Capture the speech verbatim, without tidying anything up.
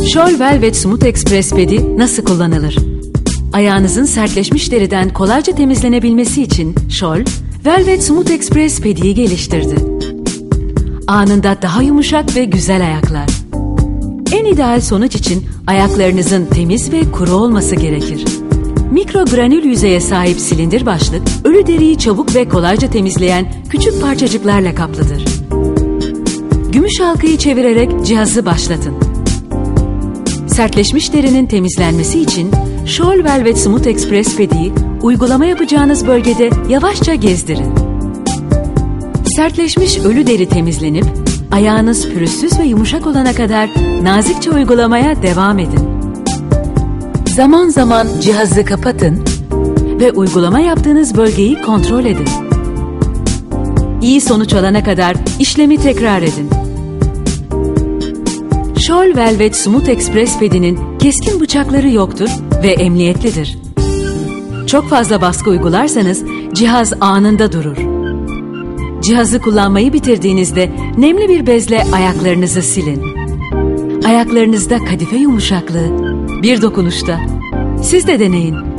Scholl Velvet Smooth Express Pedi nasıl kullanılır? Ayağınızın sertleşmiş deriden kolayca temizlenebilmesi için Scholl, Velvet Smooth Express Pedi'yi geliştirdi. Anında daha yumuşak ve güzel ayaklar. En ideal sonuç için ayaklarınızın temiz ve kuru olması gerekir. Mikro granül yüzeye sahip silindir başlık, ölü deriyi çabuk ve kolayca temizleyen küçük parçacıklarla kaplıdır. Gümüş halkayı çevirerek cihazı başlatın. Sertleşmiş derinin temizlenmesi için Scholl Velvet Smooth Express Pedi'yi uygulama yapacağınız bölgede yavaşça gezdirin. Sertleşmiş ölü deri temizlenip ayağınız pürüzsüz ve yumuşak olana kadar nazikçe uygulamaya devam edin. Zaman zaman cihazı kapatın ve uygulama yaptığınız bölgeyi kontrol edin. İyi sonuç alana kadar işlemi tekrar edin. Scholl Velvet Smooth Express Pedi'nin keskin bıçakları yoktur ve emniyetlidir. Çok fazla baskı uygularsanız cihaz anında durur. Cihazı kullanmayı bitirdiğinizde nemli bir bezle ayaklarınızı silin. Ayaklarınızda kadife yumuşaklığı bir dokunuşta. Siz de deneyin.